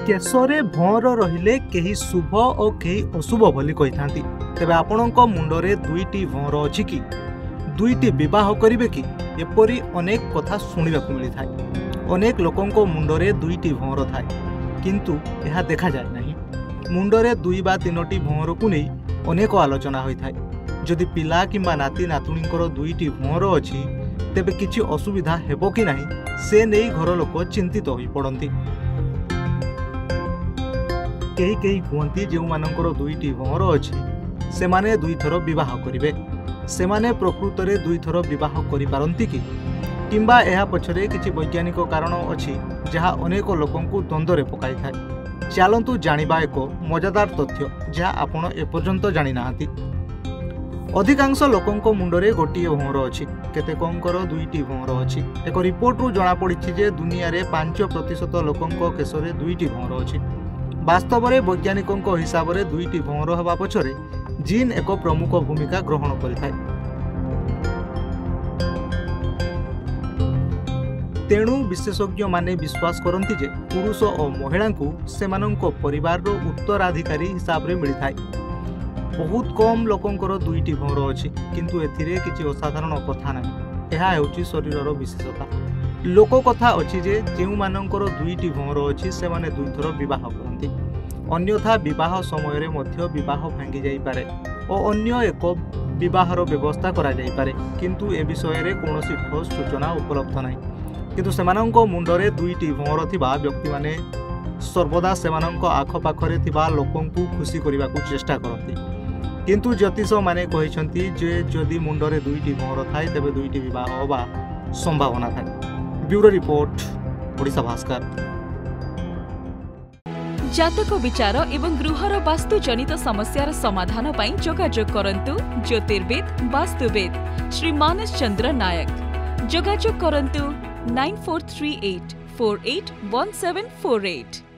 केशरे भौर रहिले केही शुभ और केही अशुभ बोली कही थांती। तेबे आपणक मुंडरे दुईटी भौर अछि कि दुईटी विवाह करिवे कि एपरि अनेक कथा सुनिबाकु मिली थाए। अनेक लोकंक मुंडरे दुईटी भौर थाए किंतु यह देखा जाए नहीं। मुंडरे दुई बा तीनोटी भौर को नहीं अनेक आलोचना होई थाए। जदि पिला किंबा नाती नातुणींकर दुईटी भौर अछि तेबे किछि असुविधा हेबो कि नहीं से नहीं घर लोक चिंतित होई पड़ती। कई कई कहती जो मानकर दुईटी भौर अच्छी से माने दुई थर विवाह करिवे। से माने प्रकृत में दुई थर विवाह करि पारंती कि किंबा एहा पछरे किछि वैज्ञानिक कारण अछि जहा अनेक लोकंकु द्वंद्वरे पकाई थाए। चलंतु जानिबा एक मजादार तथ्य जहा आपण एपर्यंत जानि नाहांती। अधिकांश लोकंक मुंडरे गोटिए भौर अछि, केतेकंकर दुईटी भौर अछि। एक रिपोर्ट रु जणा पड़िछि जे दुनिया रे 5% लोकंक केशरे दुईटी भौर अछि। वास्तव में वैज्ञानिकों हिसाब से दुईटी भौर हवा पछरे जीन एक प्रमुख भूमिका ग्रहण करिथाए। तेणु विशेषज्ञ माने विश्वास करती जे पुरुष और महिला को सेमानंक परिवार रो उत्तराधिकारी हिसाब से मिली थाए। बहुत कम लोकंकर दुईटी भौर अछि किंतु एथिरे किछि असाधारण कथा नाही। एहा हेउछि शरीरर विशेषता। लोक कथा अछि जे जेउ मानंकर दुईटी भौर अछि से माने दुई थर विवाह करंती। अन्यथा विवाह समय रे मध्य विवाह भांगी जाई पारे और अन्य एक विवाहर व्यवस्था करा जाई पारे किंतु ए विषय रे कोनोसी ठोस सूचना उपलब्ध नाही। किंतु सेमानंक मुंडरे दुईटी भौर थिबा व्यक्ति माने सर्वदा सेमानंक आख पाखरे थिबा लोकंकु खुशी करिबाकू चेष्टा करंती। किंतु ज्योतिष माने कहिसंती जे जदि मुंडरे दुईटी भौर थाए तेबे दुईटी विवाह होबा संभावना थाए। Bureau report Odisha Bhaskar. जातक विचार एवं गृहर वास्तु जनित समस्यार समाधान पाई जोगाजोग करंतु ज्योतिर्विद वास्तुविद श्री मानस चंद्र नायक। जोगाजोग करंतु 9438 481748।